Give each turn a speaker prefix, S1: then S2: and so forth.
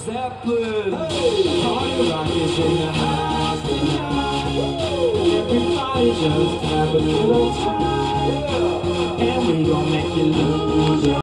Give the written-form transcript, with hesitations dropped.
S1: Zeppelin. Party rock is in the house tonight. Everybody just have a little time, and we gon' make you lose your